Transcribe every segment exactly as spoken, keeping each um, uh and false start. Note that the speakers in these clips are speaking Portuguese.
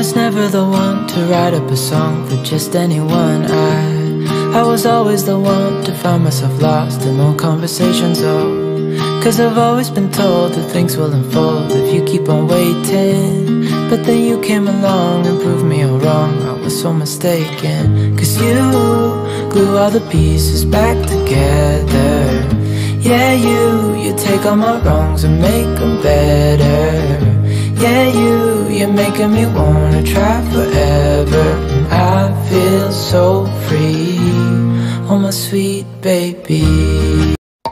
was never the one to write up a song for just anyone. I, I was always the one to find myself lost in long conversations, oh. Cause I've always been told that things will unfold if you keep on waiting. But then you came along and proved me all wrong, I was so mistaken. Cause you glue all the pieces back together. Yeah, you, you take all my wrongs and make them better. Yeah, you, you're making me wanna try forever. And I feel so free, oh my sweet baby.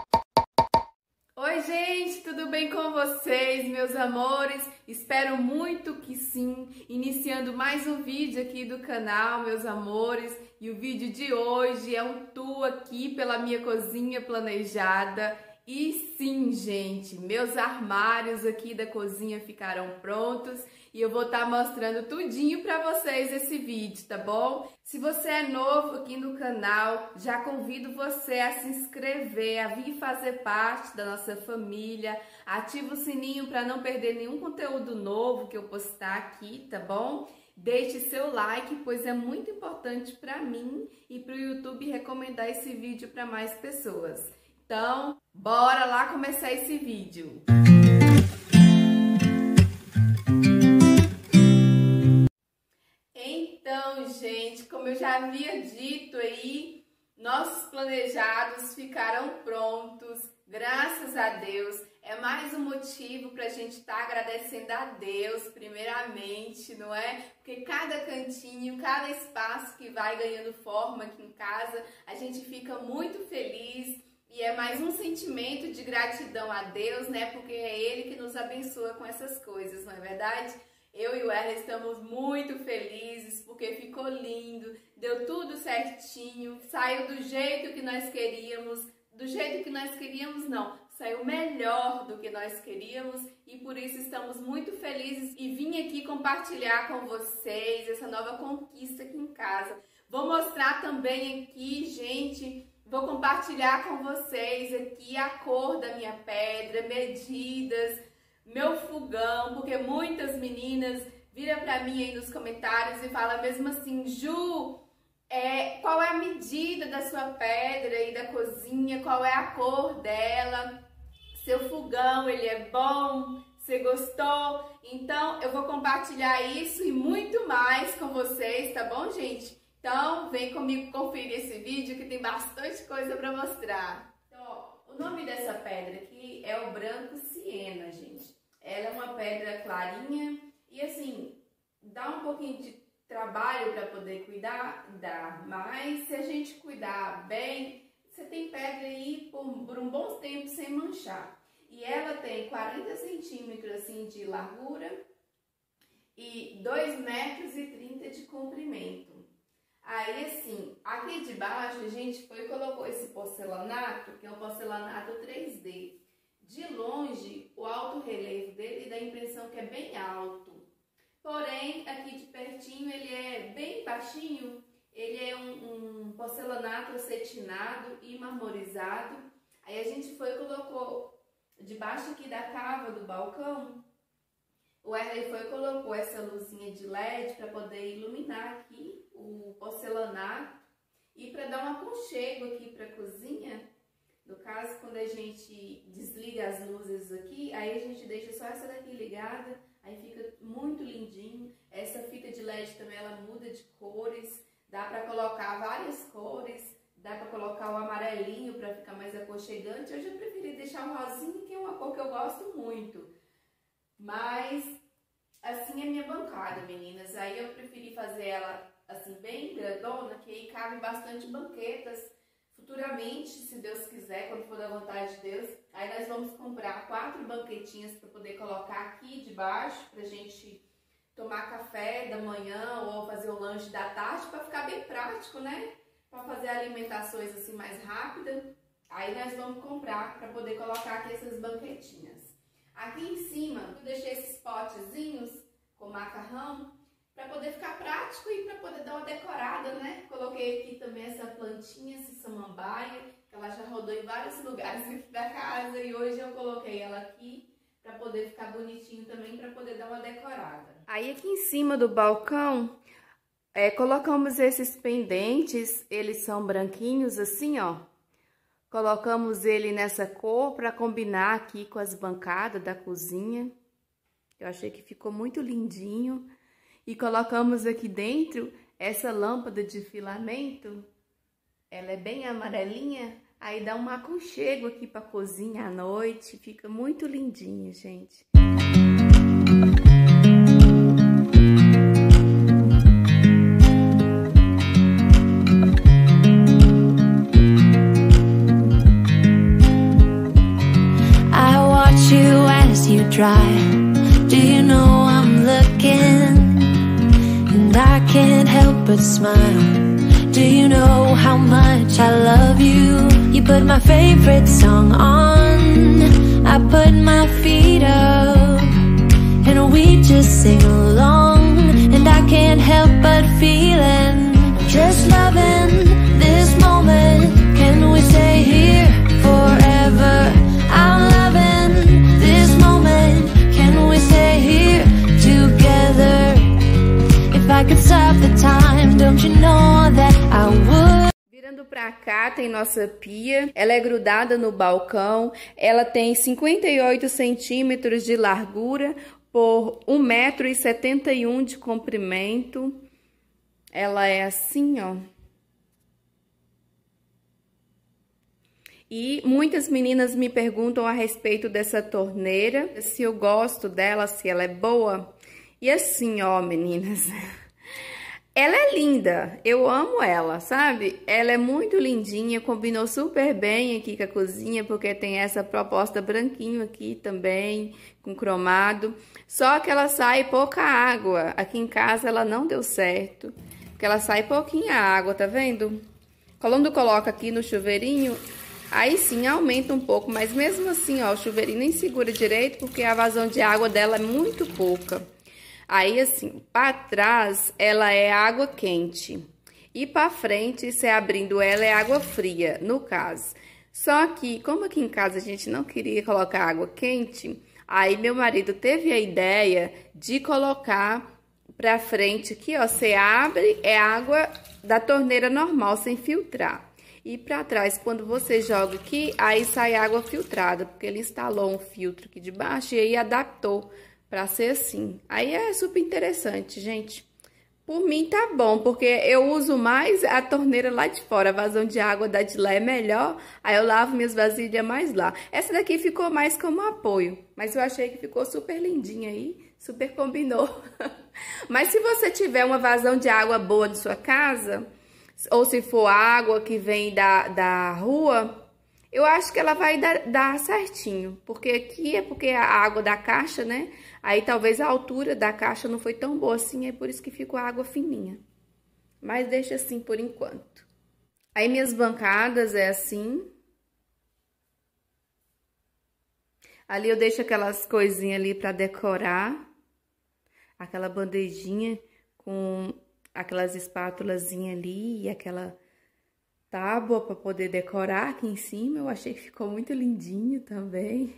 Oi gente, tudo bem com vocês, meus amores? Espero muito que sim. Iniciando mais um vídeo aqui do canal, meus amores. E o vídeo de hoje é um tour aqui pela minha cozinha planejada. E sim, gente, meus armários aqui da cozinha ficaram prontos e eu vou estar mostrando tudinho pra vocês esse vídeo, tá bom? Se você é novo aqui no canal, já convido você a se inscrever, a vir fazer parte da nossa família. Ativa o sininho para não perder nenhum conteúdo novo que eu postar aqui, tá bom? Deixe seu like, pois é muito importante para mim e para o YouTube recomendar esse vídeo para mais pessoas. Então, bora lá começar esse vídeo. Então, gente, como eu já havia dito aí, nossos planejados ficaram prontos, graças a Deus. É mais um motivo para a gente estar agradecendo a Deus, primeiramente, não é? Porque cada cantinho, cada espaço que vai ganhando forma aqui em casa, a gente fica muito feliz. E é mais um sentimento de gratidão a Deus, né? Porque é Ele que nos abençoa com essas coisas, não é verdade? Eu e o Erle estamos muito felizes porque ficou lindo, deu tudo certinho, saiu do jeito que nós queríamos, do jeito que nós queríamos não, saiu melhor do que nós queríamos e por isso estamos muito felizes e vim aqui compartilhar com vocês essa nova conquista aqui em casa. Vou mostrar também aqui, gente... Vou compartilhar com vocês aqui a cor da minha pedra, medidas, meu fogão, porque muitas meninas viram pra mim aí nos comentários e falam mesmo assim, Ju, é, qual é a medida da sua pedra e da cozinha, qual é a cor dela, seu fogão, ele é bom, você gostou? Então eu vou compartilhar isso e muito mais com vocês, tá bom, gente? Então, vem comigo conferir esse vídeo que tem bastante coisa para mostrar. Então, ó, o nome dessa pedra aqui é o branco siena, gente. Ela é uma pedra clarinha e assim, dá um pouquinho de trabalho para poder cuidar, dá. Mas se a gente cuidar bem, você tem pedra aí por, por um bom tempo sem manchar. E ela tem quarenta centímetros assim de largura e dois metros e trinta de comprimento. Aí assim, aqui de baixo a gente foi e colocou esse porcelanato, que é um porcelanato três D. De longe, o alto relevo dele dá a impressão que é bem alto. Porém, aqui de pertinho ele é bem baixinho, ele é um, um porcelanato acetinado e marmorizado. Aí a gente foi e colocou debaixo aqui da cava do balcão, o Erle foi e colocou essa luzinha de L E D para poder iluminar aqui o porcelanato e para dar um aconchego aqui para a cozinha. No caso, quando a gente desliga as luzes aqui, aí a gente deixa só essa daqui ligada, aí fica muito lindinho. Essa fita de L E D também ela muda de cores, dá para colocar várias cores, dá para colocar o amarelinho para ficar mais aconchegante. Eu já preferi deixar o rosinha, que é uma cor que eu gosto muito. Mas assim é minha bancada, meninas. Aí eu preferi fazer ela assim bem grandona, que aí cabe bastante banquetas. Futuramente, se Deus quiser, quando for da vontade de Deus, aí nós vamos comprar quatro banquetinhas para poder colocar aqui debaixo, pra gente tomar café da manhã ou fazer o lanche da tarde, para ficar bem prático, né? Para fazer alimentações assim mais rápidas. Aí nós vamos comprar para poder colocar aqui essas banquetinhas. Aqui em cima, eu deixei esses potezinhos com macarrão para poder ficar prático e para poder dar uma decorada, né? Coloquei aqui também essa plantinha, essa samambaia, que ela já rodou em vários lugares aqui da casa e hoje eu coloquei ela aqui para poder ficar bonitinho também, para poder dar uma decorada. Aí aqui em cima do balcão, é, colocamos esses pendentes, eles são branquinhos assim, ó. Colocamos ele nessa cor para combinar aqui com as bancadas da cozinha. Eu achei que ficou muito lindinho. E colocamos aqui dentro essa lâmpada de filamento. Ela é bem amarelinha, aí dá um aconchego aqui para a cozinha à noite. Fica muito lindinho, gente. I watch you as you drive. Do you know I'm looking? And I can't help but smile. Do you know how much I love you? You put my favorite song on, I put my feet up, and we just sing along. And I can't help but feeling, just loving this moment. Can we stay here forever? I'm loving this moment. Can we stay here together? If I could stop the time, don't you know that I would? Virando pra cá tem nossa pia, ela é grudada no balcão, ela tem cinquenta e oito centímetros de largura por um metro e setenta e um de comprimento. Ela é assim, ó. E muitas meninas me perguntam a respeito dessa torneira, se eu gosto dela, se ela é boa. E assim, ó, meninas, ela é linda, eu amo ela, sabe? Ela é muito lindinha, combinou super bem aqui com a cozinha, porque tem essa proposta branquinho aqui também, com cromado. Só que ela sai pouca água, aqui em casa ela não deu certo, porque ela sai pouquinha água, tá vendo? Quando coloca aqui no chuveirinho, aí sim aumenta um pouco, mas mesmo assim, ó, o chuveirinho nem segura direito, porque a vazão de água dela é muito pouca. Aí, assim, para trás, ela é água quente. E para frente, se abrindo ela, é água fria, no caso. Só que, como aqui em casa a gente não queria colocar água quente, aí meu marido teve a ideia de colocar para frente aqui, ó. Você abre, é água da torneira normal, sem filtrar. E para trás, quando você joga aqui, aí sai água filtrada, porque ele instalou um filtro aqui de baixo e aí adaptou pra ser assim. Aí é super interessante, gente. Por mim tá bom, porque eu uso mais a torneira lá de fora. A vazão de água da de lá é melhor. Aí eu lavo minhas vasilhas mais lá. Essa daqui ficou mais como apoio. Mas eu achei que ficou super lindinha aí. Super combinou. Mas se você tiver uma vazão de água boa de sua casa, ou se for água que vem da, da rua, eu acho que ela vai dar, dar certinho. Porque aqui é porque a água da caixa, né? Aí talvez a altura da caixa não foi tão boa assim, é por isso que ficou a água fininha. Mas deixa assim por enquanto. Aí minhas bancadas é assim. Ali eu deixo aquelas coisinhas ali pra decorar. Aquela bandejinha com aquelas espátulazinhas ali e aquela tábua pra poder decorar aqui em cima. Eu achei que ficou muito lindinho também.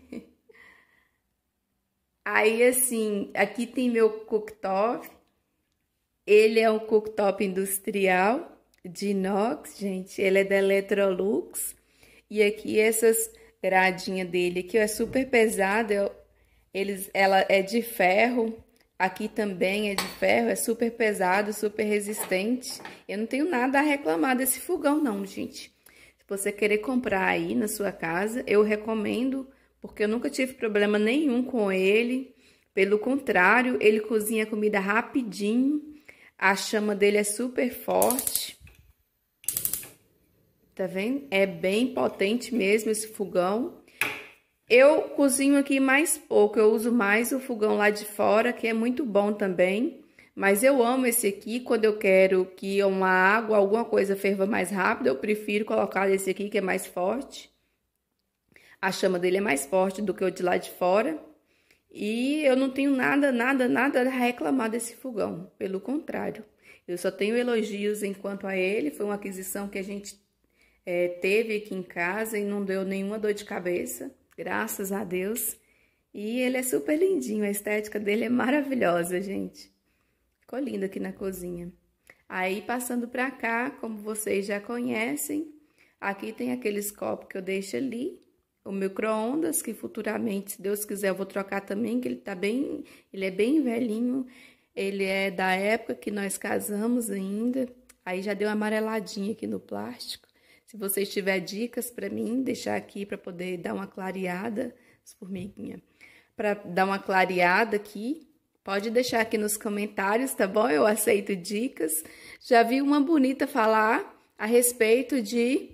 Aí, assim, aqui tem meu cooktop. Ele é um cooktop industrial de inox, gente. Ele é da Electrolux. E aqui essas gradinhas dele aqui, ó, é super pesada. Eu, eles, ela é de ferro. Aqui também é de ferro, é super pesado, super resistente. Eu não tenho nada a reclamar desse fogão, não, gente. Se você querer comprar aí na sua casa, eu recomendo, porque eu nunca tive problema nenhum com ele. Pelo contrário, ele cozinha comida rapidinho. A chama dele é super forte. Tá vendo? É bem potente mesmo esse fogão. Eu cozinho aqui mais pouco, eu uso mais o fogão lá de fora, que é muito bom também. Mas eu amo esse aqui, quando eu quero que uma água, alguma coisa ferva mais rápido, eu prefiro colocar esse aqui, que é mais forte. A chama dele é mais forte do que o de lá de fora. E eu não tenho nada, nada, nada a reclamar desse fogão. Pelo contrário, eu só tenho elogios enquanto a ele. Foi uma aquisição que a gente é, teve aqui em casa e não deu nenhuma dor de cabeça. Graças a Deus. E ele é super lindinho, a estética dele é maravilhosa, gente. Ficou lindo aqui na cozinha. Aí, passando pra cá, como vocês já conhecem, aqui tem aqueles copos que eu deixo ali. O micro-ondas, que futuramente, se Deus quiser, eu vou trocar também, que ele tá bem, ele é bem velhinho. Ele é da época que nós casamos ainda. Aí já deu uma amareladinha aqui no plástico. Se vocês tiverem dicas para mim, deixar aqui para poder dar uma clareada, as formiguinhas, para dar uma clareada aqui, pode deixar aqui nos comentários, tá bom? Eu aceito dicas. Já vi uma bonita falar a respeito de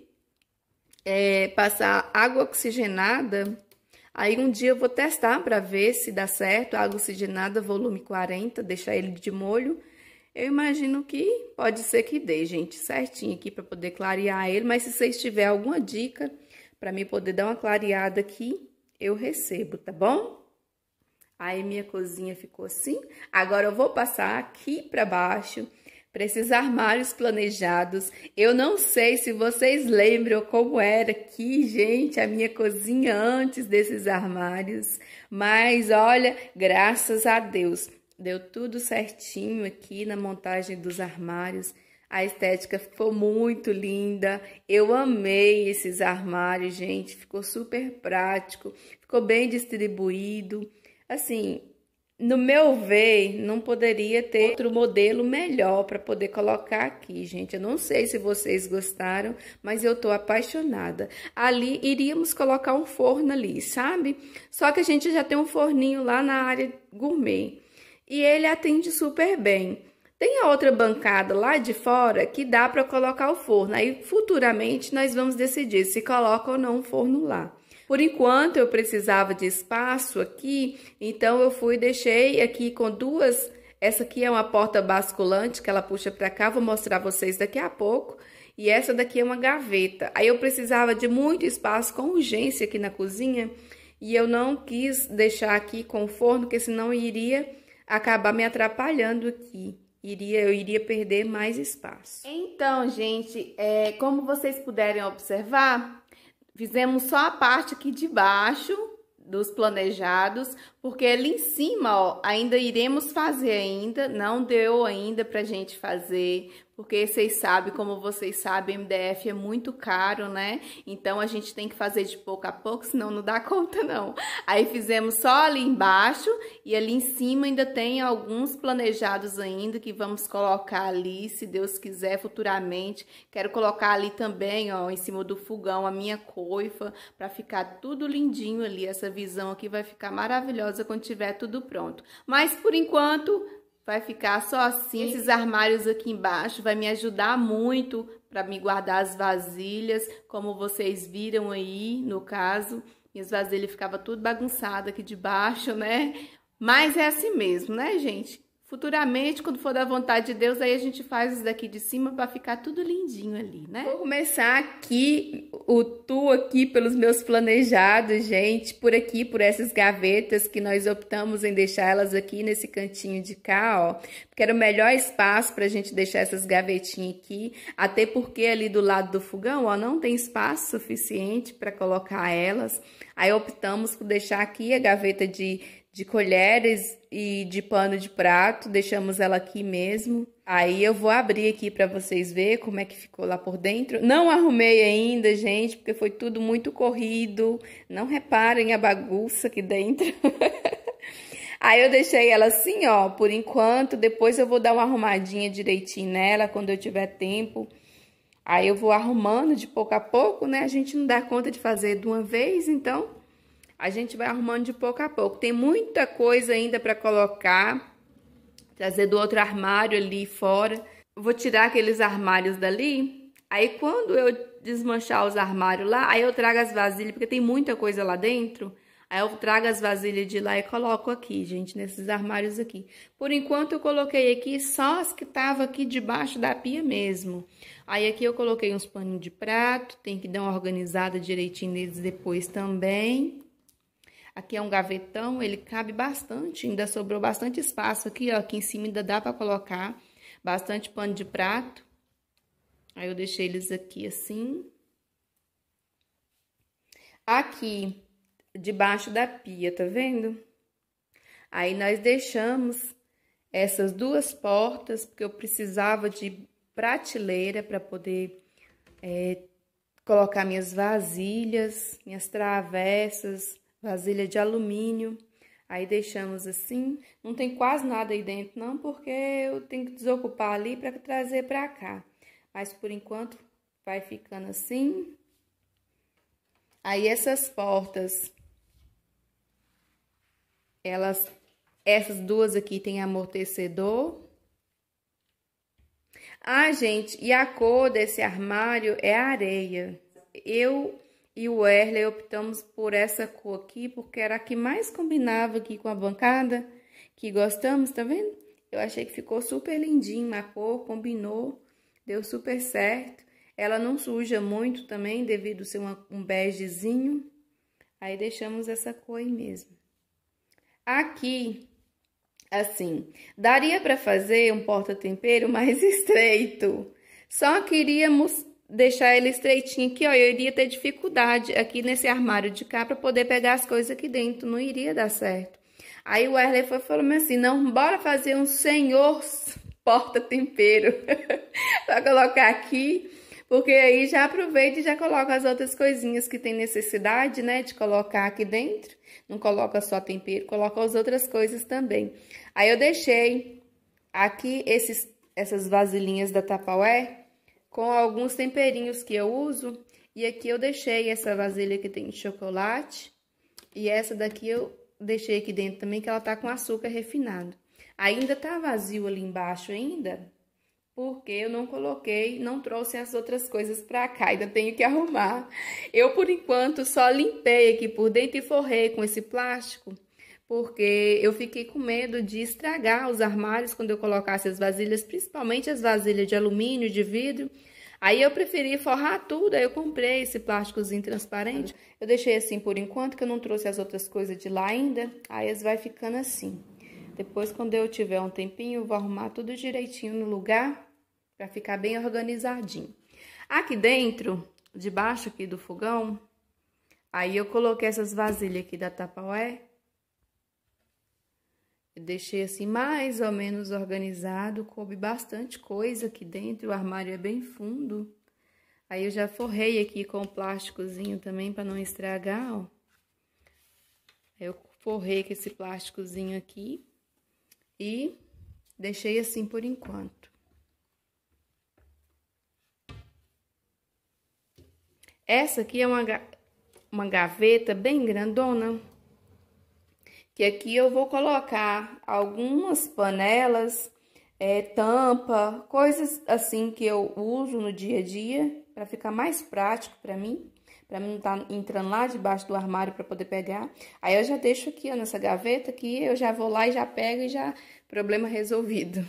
é, passar água oxigenada. Aí um dia eu vou testar para ver se dá certo, água oxigenada volume quarenta, deixar ele de molho. Eu imagino que pode ser que dê, gente, certinho aqui para poder clarear ele. Mas se vocês tiverem alguma dica para mim poder dar uma clareada aqui, eu recebo, tá bom? Aí minha cozinha ficou assim. Agora eu vou passar aqui para baixo, para esses armários planejados. Eu não sei se vocês lembram como era aqui, gente, a minha cozinha antes desses armários. Mas olha, graças a Deus, deu tudo certinho aqui na montagem dos armários. A estética ficou muito linda. Eu amei esses armários, gente. Ficou super prático, ficou bem distribuído. Assim, no meu ver, não poderia ter outro modelo melhor para poder colocar aqui, gente. Eu não sei se vocês gostaram, mas eu tô apaixonada. Ali, iríamos colocar um forno ali, sabe? Só que a gente já tem um forninho lá na área gourmet. E ele atende super bem. Tem a outra bancada lá de fora que dá para colocar o forno. Aí, futuramente, nós vamos decidir se coloca ou não o forno lá. Por enquanto, eu precisava de espaço aqui, então eu fui e deixei aqui com duas... Essa aqui é uma porta basculante que ela puxa para cá, vou mostrar vocês daqui a pouco. E essa daqui é uma gaveta. Aí eu precisava de muito espaço com urgência aqui na cozinha e eu não quis deixar aqui com o forno, porque senão iria acabar me atrapalhando aqui. Iria, eu iria perder mais espaço. Então, gente, é, como vocês puderem observar, fizemos só a parte aqui de baixo dos planejados, porque ali em cima, ó, ainda iremos fazer ainda, não deu ainda pra gente fazer, porque vocês sabem, como vocês sabem, M D F é muito caro, né? Então, a gente tem que fazer de pouco a pouco, senão não dá conta, não. Aí, fizemos só ali embaixo e ali em cima ainda tem alguns planejados ainda que vamos colocar ali, se Deus quiser, futuramente. Quero colocar ali também, ó, em cima do fogão, a minha coifa, para ficar tudo lindinho ali. Essa visão aqui vai ficar maravilhosa quando tiver tudo pronto. Mas, por enquanto... vai ficar só assim. Esses armários aqui embaixo vai me ajudar muito para me guardar as vasilhas. Como vocês viram aí, no caso, minhas vasilhas ficavam tudo bagunçadas aqui de baixo, né? Mas é assim mesmo, né, gente? Futuramente, quando for da vontade de Deus, aí a gente faz isso daqui de cima para ficar tudo lindinho ali, né? Vou começar aqui o tour aqui pelos meus planejados, gente. Por aqui, por essas gavetas que nós optamos em deixar elas aqui nesse cantinho de cá, ó. Porque era o melhor espaço pra gente deixar essas gavetinhas aqui. Até porque ali do lado do fogão, ó, não tem espaço suficiente para colocar elas. Aí optamos por deixar aqui a gaveta de... de colheres e de pano de prato, deixamos ela aqui mesmo. Aí eu vou abrir aqui para vocês verem como é que ficou lá por dentro. Não arrumei ainda, gente, porque foi tudo muito corrido. Não reparem a bagunça aqui dentro. Aí eu deixei ela assim, ó, por enquanto. Depois eu vou dar uma arrumadinha direitinho nela, quando eu tiver tempo. Aí eu vou arrumando de pouco a pouco, né? A gente não dá conta de fazer de uma vez, então... a gente vai arrumando de pouco a pouco. Tem muita coisa ainda para colocar. Trazer do outro armário ali fora. Vou tirar aqueles armários dali. Aí, quando eu desmanchar os armários lá, aí eu trago as vasilhas, porque tem muita coisa lá dentro. Aí eu trago as vasilhas de lá e coloco aqui, gente, nesses armários aqui. Por enquanto, eu coloquei aqui só as que estavam aqui debaixo da pia mesmo. Aí, aqui eu coloquei uns paninhos de prato. Tem que dar uma organizada direitinho neles depois também. Aqui é um gavetão, ele cabe bastante, ainda sobrou bastante espaço aqui, ó. Aqui em cima ainda dá pra colocar bastante pano de prato. Aí eu deixei eles aqui assim. Aqui, debaixo da pia, tá vendo? Aí nós deixamos essas duas portas, porque eu precisava de prateleira para poder é, colocar minhas vasilhas, minhas travessas, vasilha de alumínio. Aí deixamos assim, não tem quase nada aí dentro não, porque eu tenho que desocupar ali para trazer para cá. Mas por enquanto vai ficando assim. Aí essas portas, elas, essas duas aqui tem amortecedor. Ah, gente, e a cor desse armário é areia. Eu e o Werley optamos por essa cor aqui, porque era a que mais combinava aqui com a bancada, que gostamos, tá vendo? Eu achei que ficou super lindinho a cor, combinou, deu super certo. Ela não suja muito também, devido ser uma, um begezinho. Aí deixamos essa cor aí mesmo. Aqui, assim, daria para fazer um porta-tempero mais estreito. Só queríamos deixar ele estreitinho aqui, ó. Eu iria ter dificuldade aqui nesse armário de cá para poder pegar as coisas aqui dentro. Não iria dar certo. Aí o Werley foi falando assim, não, bora fazer um senhor porta-tempero para colocar aqui. Porque aí já aproveita e já coloca as outras coisinhas que tem necessidade, né, de colocar aqui dentro. Não coloca só tempero, coloca as outras coisas também. Aí eu deixei aqui esses, essas vasilhinhas da Tupperware com alguns temperinhos que eu uso. E aqui eu deixei essa vasilha que tem de chocolate. E essa daqui eu deixei aqui dentro também, que ela tá com açúcar refinado. Ainda tá vazio ali embaixo ainda, porque eu não coloquei, não trouxe as outras coisas pra cá, ainda tenho que arrumar. Eu, por enquanto, só limpei aqui por dentro e forrei com esse plástico, porque eu fiquei com medo de estragar os armários quando eu colocasse as vasilhas, principalmente as vasilhas de alumínio, de vidro. Aí eu preferi forrar tudo, aí eu comprei esse plásticozinho transparente. Eu deixei assim por enquanto, que eu não trouxe as outras coisas de lá ainda, aí elas vai ficando assim. Depois, quando eu tiver um tempinho, eu vou arrumar tudo direitinho no lugar, para ficar bem organizadinho. Aqui dentro, debaixo aqui do fogão, aí eu coloquei essas vasilhas aqui da Tupperware. Eu deixei assim mais ou menos organizado, coube bastante coisa aqui dentro, o armário é bem fundo. Aí eu já forrei aqui com o plásticozinho também para não estragar, ó. Eu forrei com esse plásticozinho aqui e deixei assim por enquanto. Essa aqui é uma, uma gaveta bem grandona, que aqui eu vou colocar algumas panelas, é, tampa, coisas assim que eu uso no dia a dia, para ficar mais prático para mim, para mim não estar entrando lá debaixo do armário para poder pegar. Aí eu já deixo aqui, ó, nessa gaveta aqui, eu já vou lá e já pego e já, problema resolvido.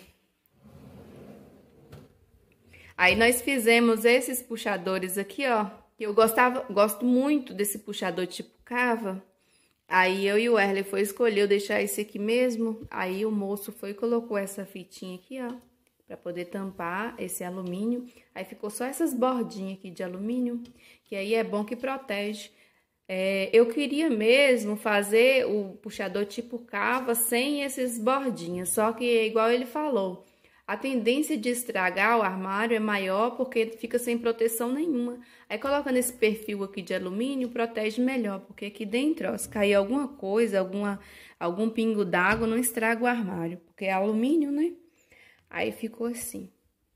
Aí nós fizemos esses puxadores aqui, ó, que eu gostava, gosto muito desse puxador tipo cava. Aí eu e o Werley foi escolher eu deixar esse aqui mesmo. Aí o moço foi e colocou essa fitinha aqui, ó, pra poder tampar esse alumínio. Aí ficou só essas bordinhas aqui de alumínio, que aí é bom que protege. É, eu queria mesmo fazer o puxador tipo cava sem esses bordinhos, só que igual ele falou, a tendência de estragar o armário é maior porque fica sem proteção nenhuma. Aí coloca nesse perfil aqui de alumínio, protege melhor, porque aqui dentro, ó, se cair alguma coisa, alguma, algum pingo d'água, não estraga o armário, porque é alumínio, né? Aí ficou assim.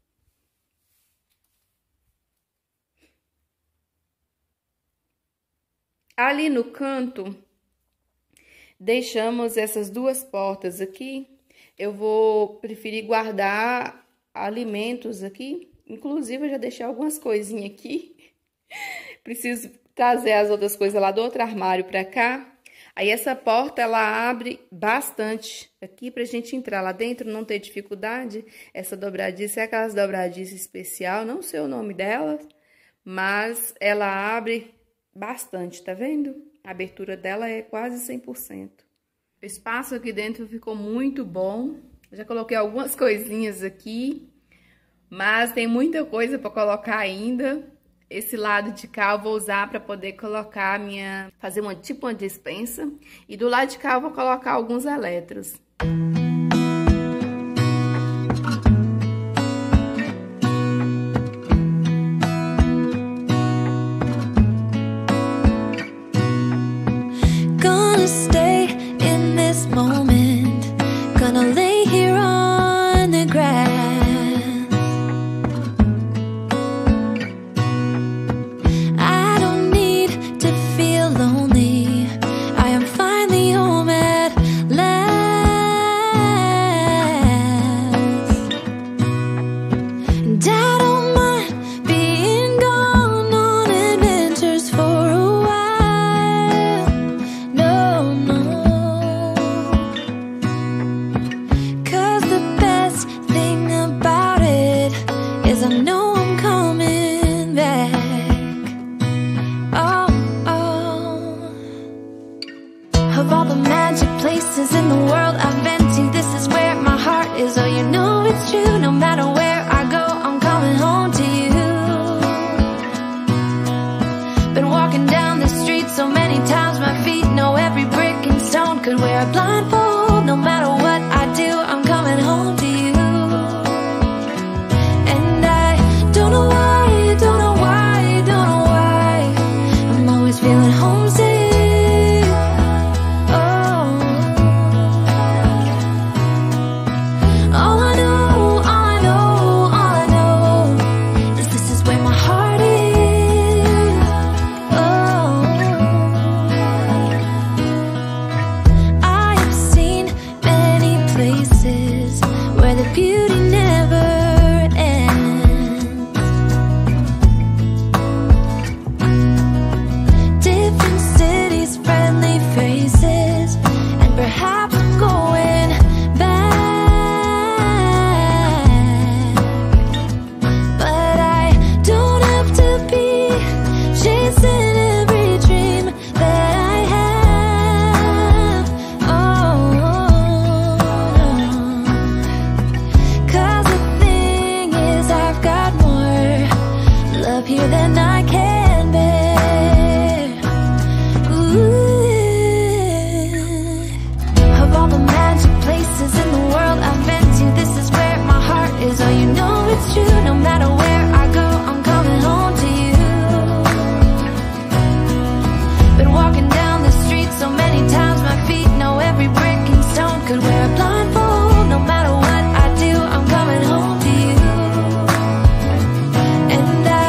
Ali no canto, deixamos essas duas portas aqui. Eu vou preferir guardar alimentos aqui. Inclusive, eu já deixei algumas coisinhas aqui. Preciso trazer as outras coisas lá do outro armário pra cá. Aí, essa porta, ela abre bastante aqui pra gente entrar lá dentro, não ter dificuldade. Essa dobradiça é aquelas dobradiças especial, não sei o nome dela, mas ela abre bastante, tá vendo? A abertura dela é quase cem por cento. O espaço aqui dentro ficou muito bom. Eu já coloquei algumas coisinhas aqui, mas tem muita coisa para colocar ainda. esse lado de cá eu vou usar para poder colocar a minha, fazer uma tipo uma despensa. E do lado de cá eu vou colocar alguns eletros. Gonna stay in this moment, gonna lay here on the grass. Of all the magic places in the world I've been to, this is where my heart is. Oh, you know it's true. No matter where I go, I'm coming home to you. Been walking down the street so many times, my feet know every brick and stone. Could wear a blindfold. No matter what I do, I'm coming home to you. And I don't know why, don't know why, don't know why I'm always feeling homesick. Here than I can bear. Ooh. Of all the magic places in the world I've been to, this is where my heart is. Oh, you know it's true. No matter where I go, I'm coming home to you. Been walking down the street so many times, my feet know every brick and stone. Could wear a blindfold. No matter what I do, I'm coming home to you. And I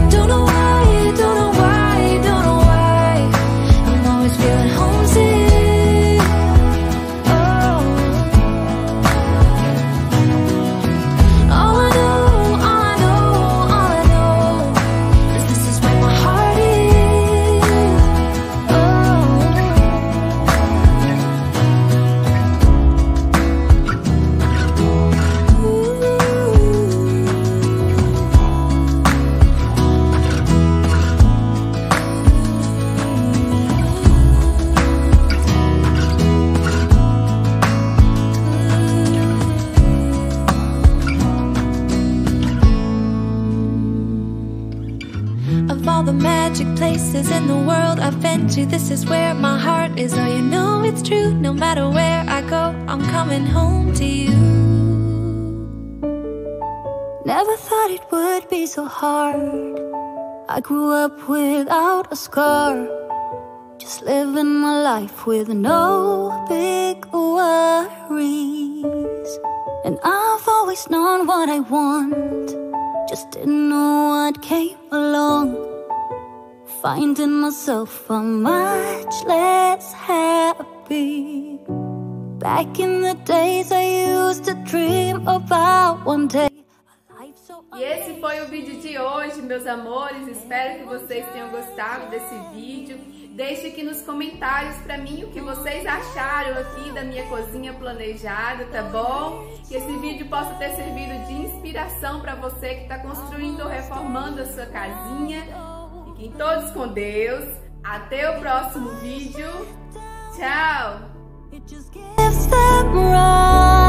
of all the magic places in the world I've been to, this is where my heart is. Oh, you know it's true. No matter where I go, I'm coming home to you. Never thought it would be so hard. I grew up without a scar, just living my life with no big worries. And I've always known what I want, just didn't know what came along. Finding myself a much less happy. Back in the days I used to dream about one day. E esse foi o vídeo de hoje, meus amores. Espero que vocês tenham gostado desse vídeo. Deixe aqui nos comentários pra mim o que vocês acharam aqui da minha cozinha planejada, tá bom? Que esse vídeo possa ter servido de inspiração pra você que tá construindo ou reformando a sua casinha. Fiquem todos com Deus. Até o próximo vídeo. Tchau!